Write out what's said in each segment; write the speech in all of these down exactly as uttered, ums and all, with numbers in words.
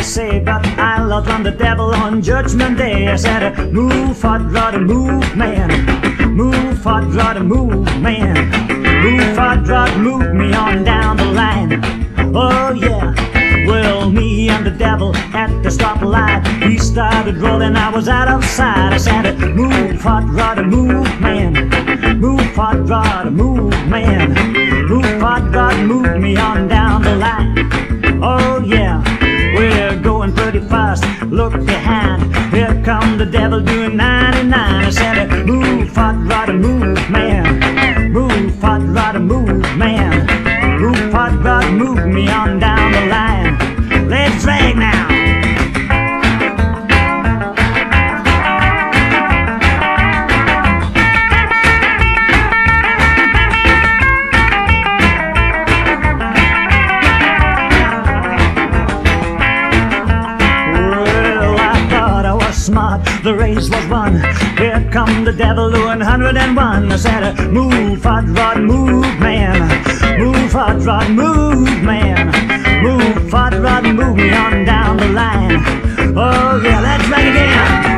say, but I'll outrun the devil on Judgment Day. I said, move, hot rod, move, man. Move, hot rod, move, man. Move, hot rod, move me on down the line. Oh yeah. Well, me and the devil at the stoplight, he started rolling, I was out of sight. I said, move, hot rod, move, man. Move, hot rod, move, man. Move, hot rod, move me on down the line. Oh yeah, we're going pretty fast. Look behind, here come the devil doing ninety-nine. I said, move, hot rod, move, man. Move, hot rod, move, man. Move, hot rod, move me on down the line. Let's drag now. Smart, the race was won. Here come the devil doing one hundred and one. I said, move, hot rod, move, man. Move, hot rod, move, man. Move, hot rod, move me on down the line. Oh yeah, let's rock again.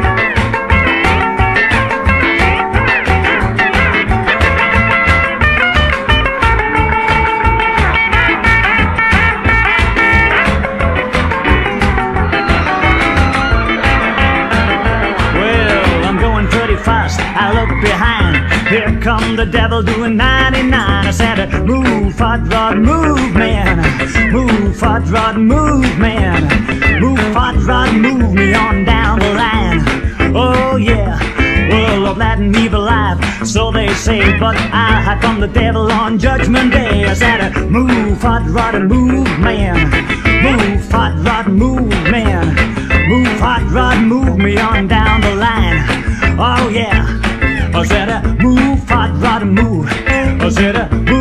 I look behind, here come the devil doing ninety-nine. I said, move, hot rod, move, man. Move, hot rod, move, man. Move, hot rod, move me on down the line. Oh yeah, well, of that and evil life, so they say, but I hide from the devil on Judgment Day. I said, move, hot rod, move, man. Move, hot rod, move, man. Move, hot rod, move me on down the line. Oh yeah, I said, move, hot rod, move. I said, move.